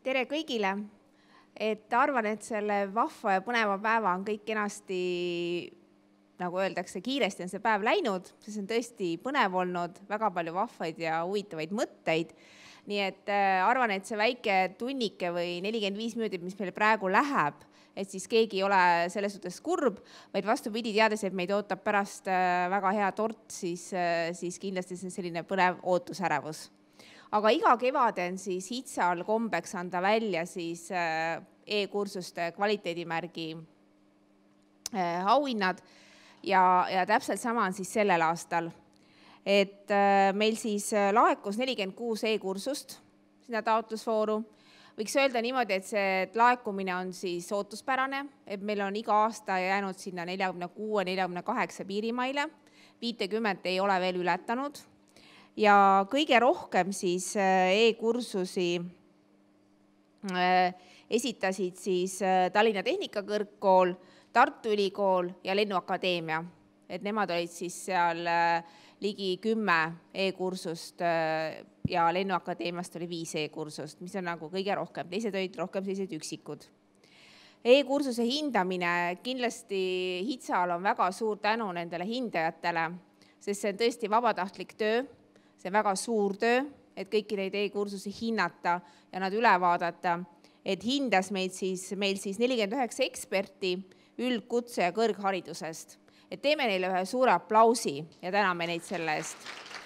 Tere kõigile! Arvan, et selle vahva ja põneva päeva on kõik kenasti, nagu öeldakse, kiiresti on see päev läinud, sest on tõesti põnev olnud, väga palju vahvaid ja huvitavaid mõtteid. Nii et arvan, et see väike tunnike või 45 minutit, mis meil praegu läheb, et siis keegi ei ole selles suhtes kurb, vaid vastupidi teades, et meid ootab pärast väga hea tort, siis kindlasti see on selline põnev ootusärevus. Aga iga kevade on siis HITSA-l kombeks anda välja siis e-kursuste kvaliteedimärgi auhinnad ja täpselt sama on siis sellel aastal. Et meil siis laekus 46 e-kursust sinna taotlusvooru. Võiks öelda niimoodi, et see laekumine on siis ootuspärane, et meil on iga aasta jäänud sinna 46-48 piirimaile, 50 ei ole veel ületanud. Ja kõige rohkem siis e-kursusi esitasid siis Tallinna Tehnikakõrgkool, Tartu Ülikool ja Lennuakadeemia. Et nemad olid siis seal ligi 10 e-kursust ja Lennuakadeemiast oli 5 e-kursust, mis on nagu kõige rohkem. Teised olid rohkem sellised üksikud. E-kursuse hindamine kindlasti HITSA-l on väga suur tänu nendele hindajatele, sest see on tõesti vabatahtlik töö, see on väga suur töö, et kõiki neid e-kursusi hinnata ja nad üle vaadata, et hindas meil siis 49 eksperti üldkutse ja kõrgharidusest. Et teeme neile ühe suure aplausi ja täname neid selle eest.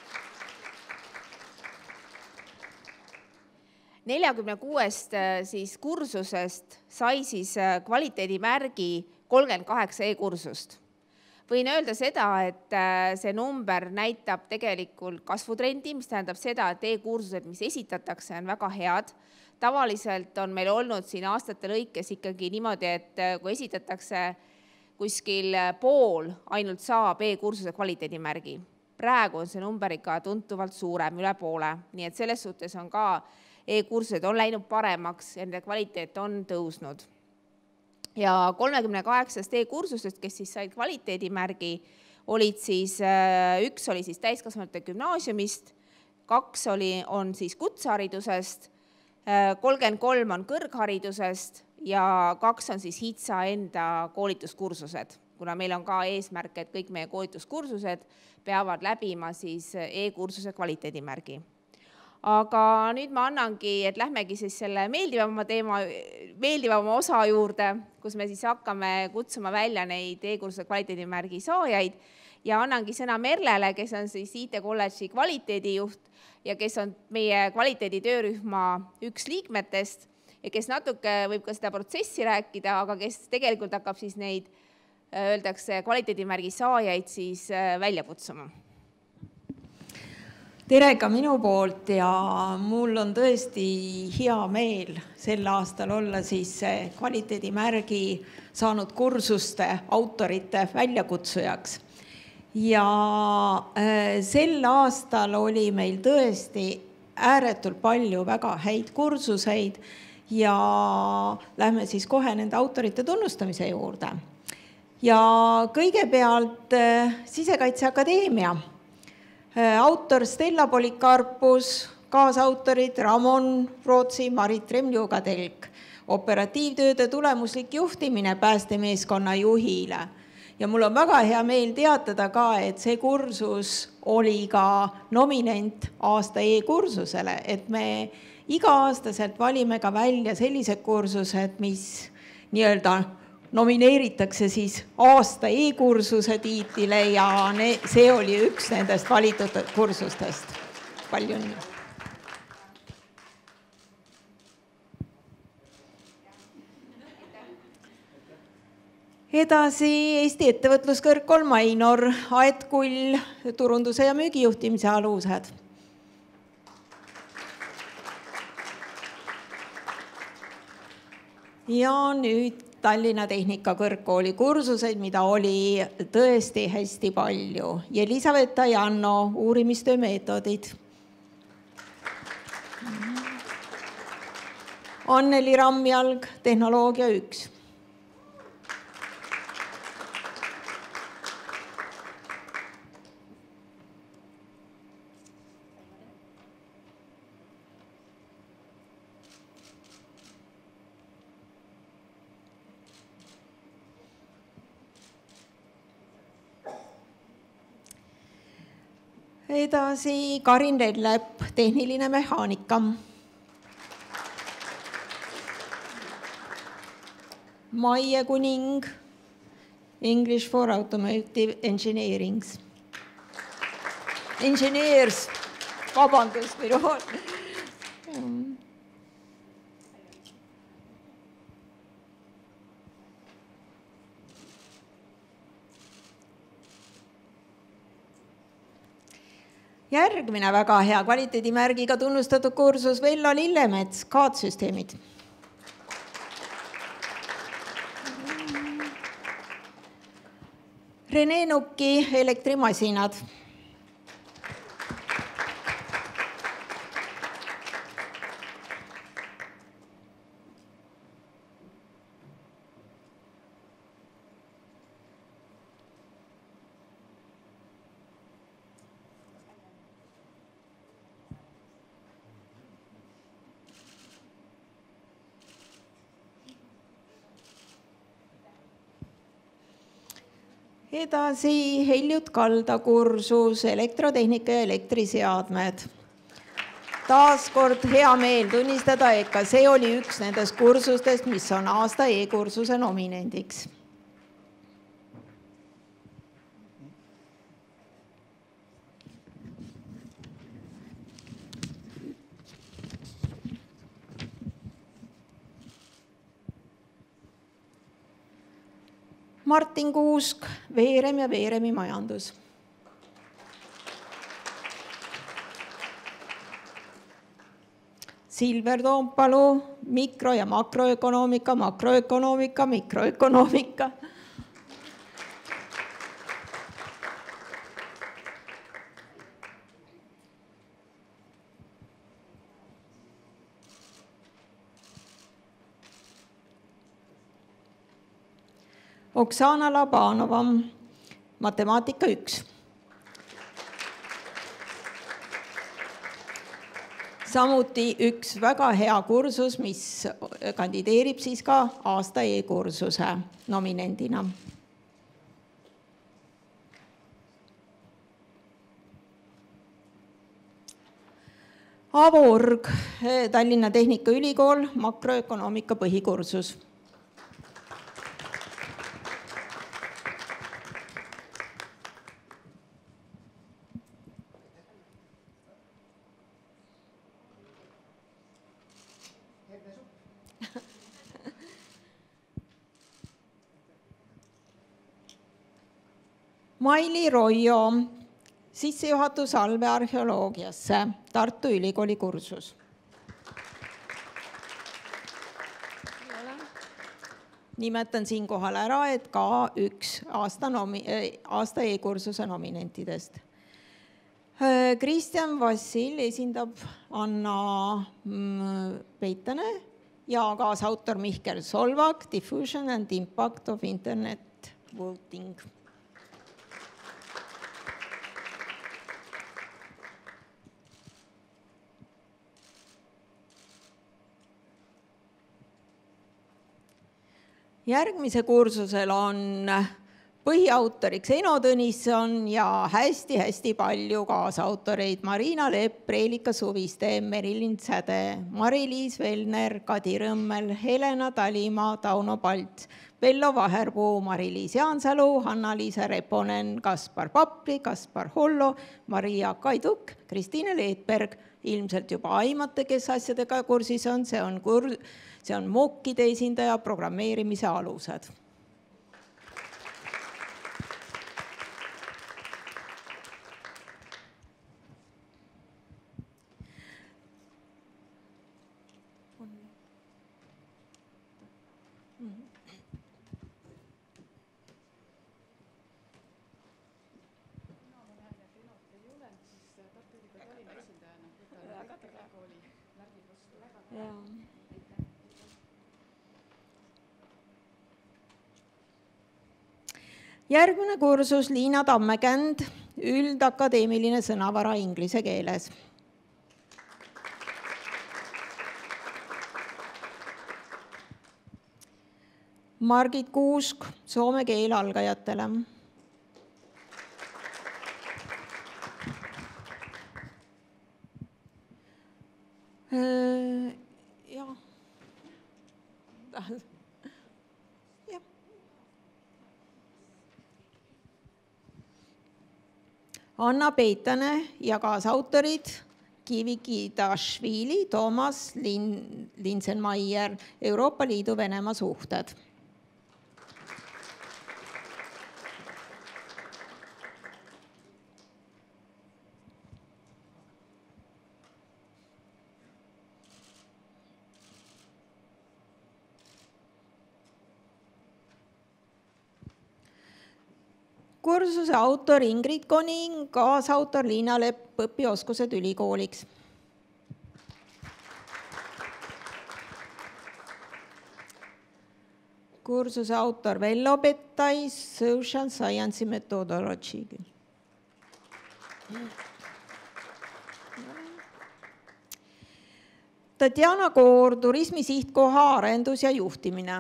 46 siis kursusest sai siis kvaliteedimärgi 38 e-kursust. Võin öelda seda, et see number näitab tegelikult kasvutrendi, mis tähendab seda, et e-kursused, mis esitatakse, on väga head. Tavaliselt on meil olnud siin aastate lõikes ikkagi niimoodi, et kui esitatakse kuskil pool ainult saab e-kursuse kvaliteedimärgi. Praegu on see number ikka tuntuvalt suurem, üle poole. Nii et selles suhtes on ka e-kursused on läinud paremaks ja nende kvaliteet on tõusnud. Ja 38 e-kursustest, kes siis said kvaliteedimärgi, olid siis, üks oli siis täiskasvanute gümnaasiumist, 2 on siis kutseharidusest, 33 on kõrgharidusest ja 2 on siis HITSA enda koolituskursused, kuna meil on ka eesmärk, et kõik meie koolituskursused peavad läbima siis e-kursuse kvaliteedimärgi. Aga nüüd ma annangi, et lähmegi siis selle meeldivama osa juurde, kus me siis hakkame kutsuma välja neid e-kursuse kvaliteedimärgi saajaid ja annangi sõna Merlele, kes on siis IT-kolledži kvaliteedijuht ja kes on meie kvaliteeditöörühma üks liikmetest ja kes natuke võib ka seda protsessi rääkida, aga kes tegelikult hakkab siis neid, öeldakse, kvaliteedimärgi saajaid siis välja kutsuma. Tere ka minu poolt ja mul on tõesti hea meel sel aastal olla siis kvaliteedimärgi saanud kursuste autorite väljakutsujaks. Ja sel aastal oli meil tõesti ääretult palju väga häid kursuseid ja lähme siis kohe nende autorite tunnustamise juurde. Ja kõigepealt Sisekaitseakadeemia. Autor Stella Polikarpus, kaasautorid Ramon Rootsi, Marit Remliuga-Telk, operatiivtööde tulemuslik juhtimine päästemeeskonna juhile. Ja mul on väga hea meel teatada ka, et see kursus oli ka nominent aasta e-kursusele, et me iga-aastaselt valime ka välja sellised kursused, mis nii-öelda nomineeritakse siis aasta e-kursuse tiitlile ja see oli üks nendest valitud kursustest. Palju õnne. Edasi Eesti Ettevõtluskõrgkool Mainor, Aet Kull, turunduse ja müügijuhtimise alused. Ja nüüd Tallinna Tehnikakõrgkooli kursuseid, mida oli tõesti hästi palju. Elisabetta Janno, uurimistöö meetodid. Anneli Rammjalg, tehnoloogia 1. Edasi Karin Lellep, tehniline mehaanika. Maie Kuning, English for Automotive Engineerings. Engineers, vabandust, minu Järgmine väga hea kvaliteedimärgiga tunnustatud kursus Vello Lillemets, CAD-süsteemid. Rene Nukki, elektrimasinad. Edasi Heljut Kalda kursus elektrotehnika ja elektriseadmed. Taas kord hea meel tunnistada, et ka see oli üks nendest kursustest, mis on aasta e-kursuse nominendiks. Martin Kuusk, Veerem ja Veeremi majandus. Silver Toompalu, mikro- ja makroökonoomika, makroökonoomika, mikroökonoomika. Oksana Labanova, matemaatika 1. Samuti üks väga hea kursus, mis kandideerib siis ka aasta e-kursuse nominendina. Avo Urg, Tallinna Tehnikaülikool, makroökonoomika põhikursus. Maili Roio, sissejuhatus allveearheoloogiasse, Tartu Ülikooli kursus. Nimetan siinkohal ära, et ka üks aasta e-kursuse nominentidest. Kristjan Vassil esindab Anna Peitane ja kaasautor Mihkel Solvak, Diffusion and Impact of Internet Voting. Järgmise kursusel on põhiautoriks Eno Tõnisson ja hästi palju kaasautoreid Marina Lepp, Reelika Suviste, Merilin Säde, Mari-Liis Velner, Kadi Rõmmel, Helena Talimaa, Tauno Palts, Vello Vaherpuu, Mari-Liis Jaansalu, Hanna-Liisa Reponen, Kaspar Papli, Kaspar Hollo, Maria Kaiduk, Kristiine Leetberg. Ilmselt juba aimate, kes asjadega kursis on, see on MOOC-ide esindaja programmeerimise alused. Järgmine kursus Liina Tammekänd, üldakadeemiline sõnavara inglise keeles. Margit Kuusk, soome keel algajatele. Anna Peitane ja kaasautorid Kivikidashvili, Toomas Linsenmaier, Euroopa Liidu Venemaa suhted. Kursuse autor Ingrid Koning, kaasautor Liina Lepp, õpioskused ülikooliks. Kursuse autor Vello Bettai, Social Science Methodology. Tatjana Koor, turismi sihtkoha arendus ja juhtimine.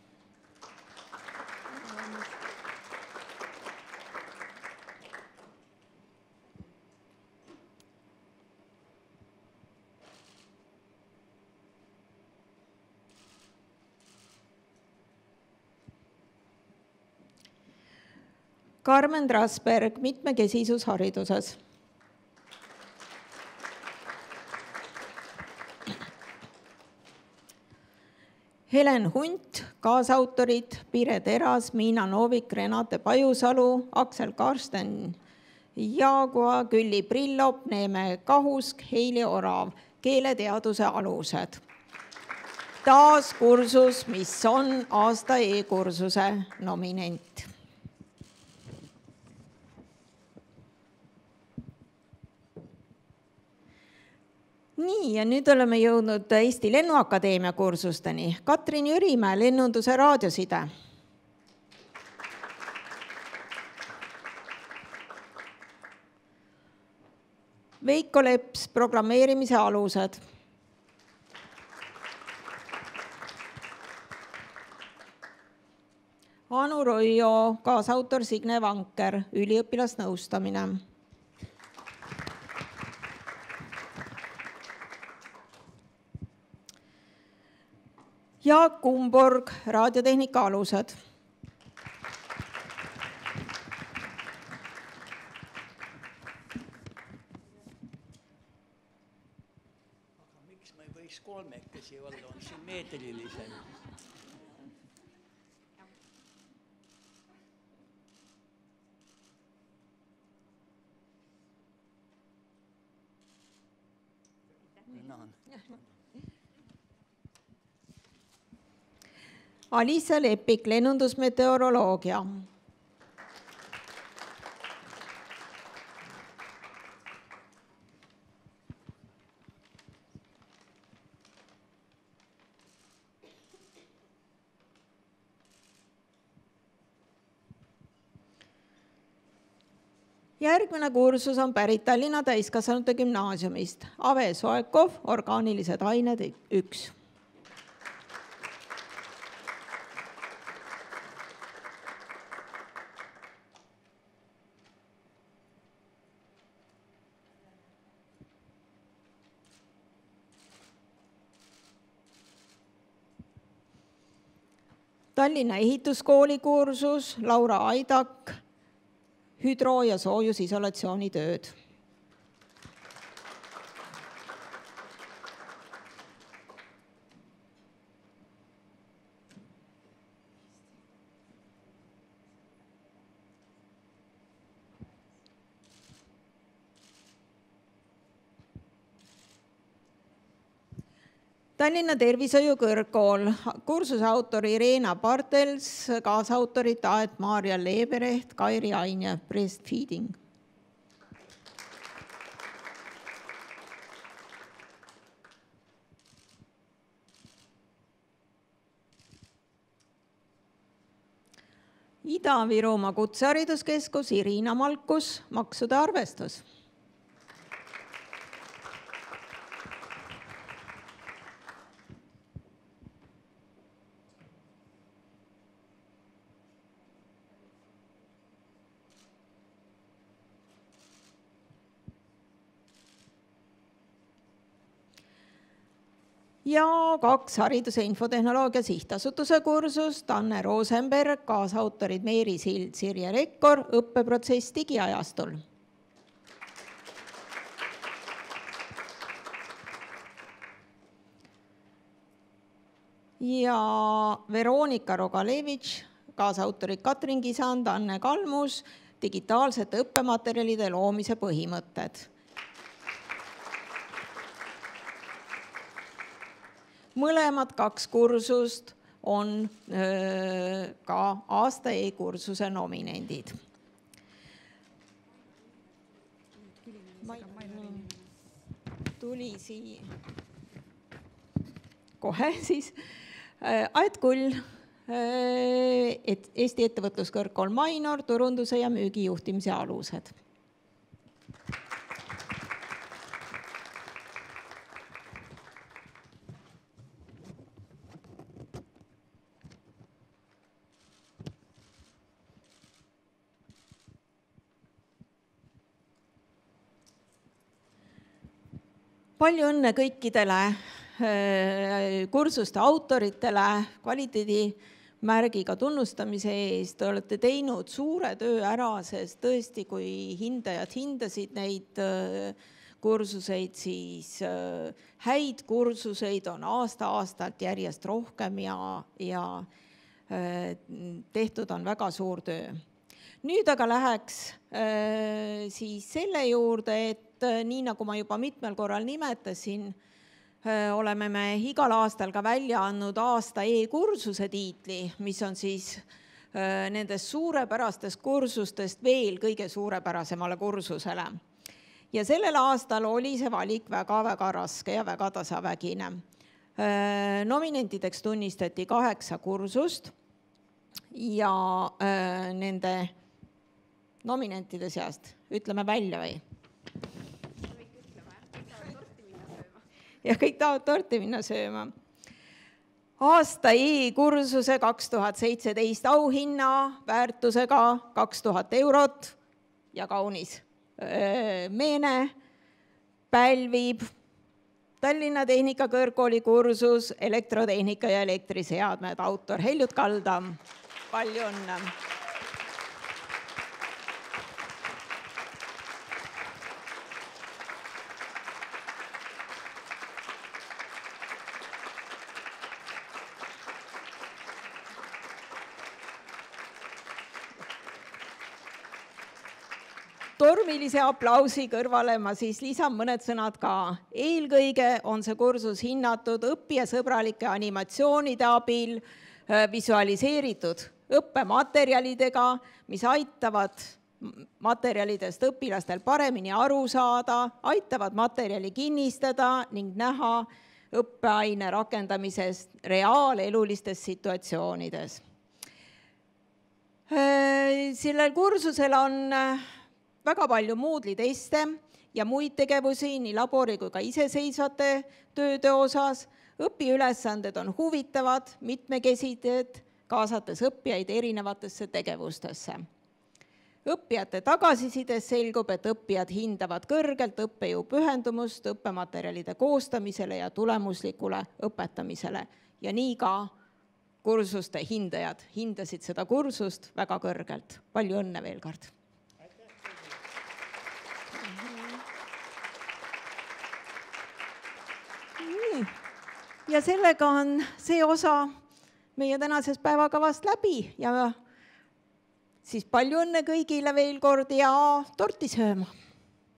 Carmen Trasberg, mitmekesisus hariduses. Helen Hunt, kaasautorid Pire Teras, Miina Noovik, Renate Pajusalu, Aksel Karsten Jaagua, Külli Prillop, Neeme Kahusk, Heili Orav, keeleteaduse alused. Taas kursus, mis on aasta e-kursuse nominent. Nii, ja nüüd oleme jõudnud Eesti Lennuakadeemia kursusteni. Katrin Jürimäe, lennunduse raadioside. Veiko Leps, programmeerimise alused. Anu Roio, kaasautor Signe Vanker, üliõpilasnõustamine. Jaak Kumborg, raadiotehnika alused. Aga miks ma ei võiks kolmekesi olla, on sümmeetrilisem? Alisa Lepik, lennundusmeteoroloogia. Järgmine kursus on pärit Tallinna täiskasvanute gümnaasiumist. Ave Soekov, orgaanilised ained 1. Tallinna ehituskooli kursus, Laura Aidak, hüdro- ja soojusisolatsiooni tööd. Tallinna Tervishoiukõrgkool, kursuse autor Irena Bartels, kaasautorid Aet Maarja Leebereht, Kairi Aine, breastfeeding. Ida-Virumaa Kutsehariduskeskus, Irina Malkus, maksude arvestus. ja 2 Hariduse Infotehnoloogia Sihtasutuse kursust, Anne Rosenberg, kaasautorid Meeri Sild, Sirje Rekkor, õppeprotsess digiajastul. Ja Veronika Rogalevitš, kaasautorid Katrin Kisand, Anne Kalmus, digitaalsete õppematerjalide loomise põhimõtted. Mõlemad 2 kursust on ka aasta e-kursuse nominendid. Tuli siia kohe siis. Aet Kull, Eesti Ettevõtluskõrgkool Mainor, turunduse ja müügijuhtimise alused. Palju õnne kõikidele kursuste autoritele, kvaliteedimärgiga tunnustamise eest. Te olete teinud suure töö ära, sest tõesti, kui hindajad hindasid neid kursuseid, siis häid kursuseid on aasta-aastalt järjest rohkem ja tehtud on väga suur töö. Nüüd aga läheks siis selle juurde, et nii nagu ma juba mitmel korral nimetasin, oleme me igal aastal ka välja andnud aasta e-kursuse tiitli, mis on siis nendest suurepärastest kursustest veel kõige suurepärasemale kursusele. Ja sellel aastal oli see valik väga-väga raske ja väga tasavägine. Nominentideks tunnistati 8 kursust ja nende nominentide seast ütleme välja või? Ja kõik tahavad torti minna sööma. Aasta e-kursuse 2017 auhinna väärtusega 2000 eurot ja kaunis meene pälvib Tallinna Tehnikakõrgkooli kursus elektrotehnika ja elektriseadmed, autor Heljut Kaldam. Palju õnne! Tormilise aplausi kõrvale ma siis lisan mõned sõnad ka. Eelkõige on see kursus hinnatud õppijasõbralike animatsioonide abil, visualiseeritud õppematerjalidega, mis aitavad materjalidest õpilastel paremini aru saada, aitavad materjali kinnistada ning näha õppeaine rakendamisest reaalelulistes situatsioonides. Sellel kursusel on väga palju Moodle'i teste ja muid tegevusi nii labori kui ka iseseisvate tööde osas. Õpiülesanded on huvitavad, mitmekesised, kaasates õppijaid erinevatesse tegevustesse. Õppijate tagasisides selgub, et õppijad hindavad kõrgelt õppejõu pühendumust õppematerjalide koostamisele ja tulemuslikule õpetamisele. Ja nii ka kursuste hindajad hindasid seda kursust väga kõrgelt. Palju õnne veel kord! Ja sellega on see osa meie tänasest päevakavast läbi ja siis palju õnne kõigile veel kord ja torti sööma!